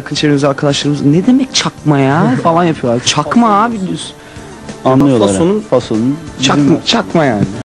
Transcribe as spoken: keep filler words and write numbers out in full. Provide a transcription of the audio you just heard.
yakın çevremizde arkadaşlarımız ne demek çakma ya falan yapıyorlar. Çakma abi diyorsun. Anlıyorlar. Fasonun- Fasonun Çakma, çakma yani.